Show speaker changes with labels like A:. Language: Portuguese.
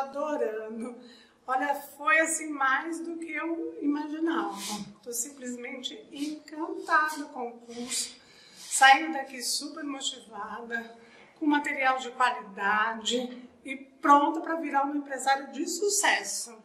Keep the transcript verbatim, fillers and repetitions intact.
A: adorando. Olha, foi assim mais do que eu imaginava. Estou simplesmente encantada com o curso, saindo daqui super motivada, com material de qualidade e pronta para virar uma empresária de sucesso.